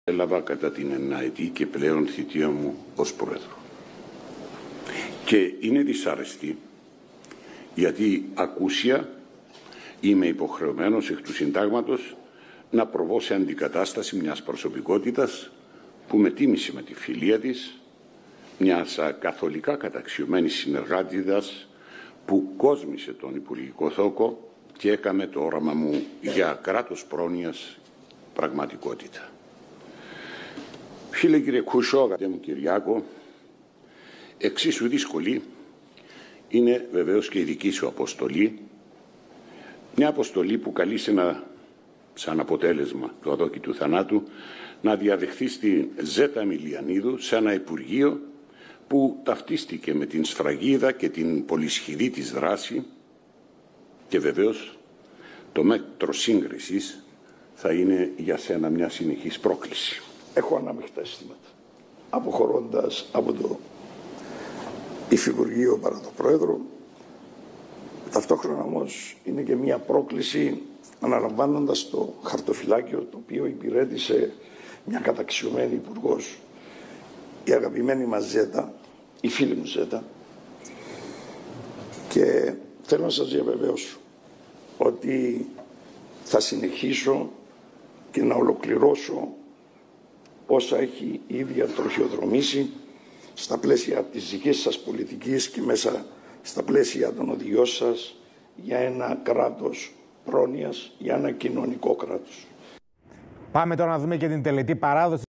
Έλαβα κατά την εναετή και πλέον θητεία μου ως Πρόεδρο. Και είναι δυσάρεστη γιατί ακούσια είμαι υποχρεωμένος εκ του συντάγματος να προβώ σε αντικατάσταση μιας προσωπικότητας που με τίμησε με τη φιλία της, μιας καθολικά καταξιωμένης συνεργάτηδας που κόσμησε τον Υπουργικό Θόκο και έκαμε το όραμα μου για κράτος πρόνοιας πραγματικότητα. Φίλε κύριε Κούσο, αγαπητέ μου Κυριάκο, εξίσου δύσκολη είναι βεβαίως και η δική σου αποστολή, μια αποστολή που καλείσαι σαν αποτέλεσμα του αδόκητου θανάτου να διαδεχθεί στη Ζέτα Μιλιανίδου σε ένα Υπουργείο που ταυτίστηκε με την σφραγίδα και την πολυσχηδή της δράση και βεβαίως το μέτρο σύγκρισης θα είναι για σένα μια συνεχής πρόκληση. Έχω ανάμεικτα αισθήματα. Αποχωρώντας από το Υφυπουργείο παρά το Πρόεδρο, ταυτόχρονα όμως είναι και μια πρόκληση αναλαμβάνοντας το χαρτοφυλάκιο το οποίο υπηρέτησε μια καταξιωμένη υπουργός, η αγαπημένη μας Ζέτα, η φίλη μου Ζέτα, και θέλω να σας διαβεβαιώσω ότι θα συνεχίσω και να ολοκληρώσω όσα έχει ήδη τροχιοδρομήσει στα πλαίσια της δικής σας πολιτικής και μέσα στα πλαίσια των οδηγιών σας για ένα κράτος πρόνοιας, για ένα κοινωνικό κράτος. Πάμε τώρα να δούμε και την τελετή παράδοση.